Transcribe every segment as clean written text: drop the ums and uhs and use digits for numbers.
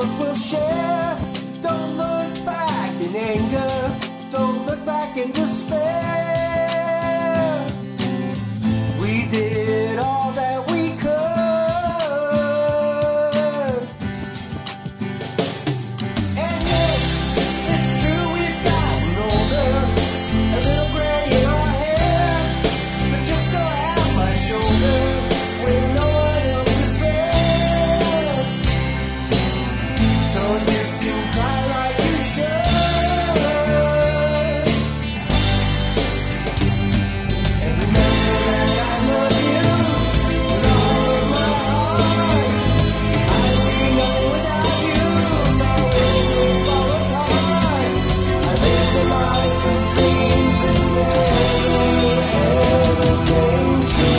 both will share. Don't look back in anger, don't look back in despair. We did all that we could, and yes, it's true we've gotten older, a little gray in our hair, but you'll still have my shoulder when no one else is there. So you can cry like you should, and remember that I love you with all of my heart. I know without you my world will fall apart. I lived a life of dreams and never ever came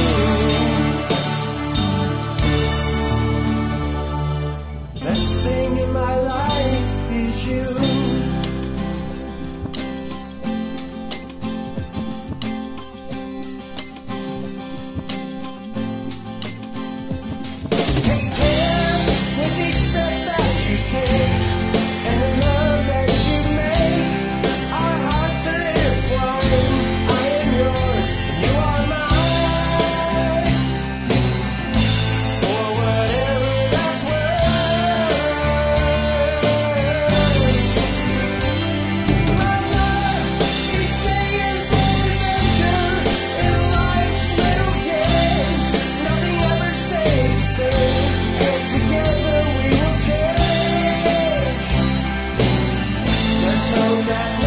true. Best thing in my life is you. Take care with each step that you take and the love that you make. Our hearts are intertwined. I am yours and you are mine, for whatever that's worth. My love, each day is an adventure in a life's little game. Nothing ever stays the same, and together we will change. Let's hope that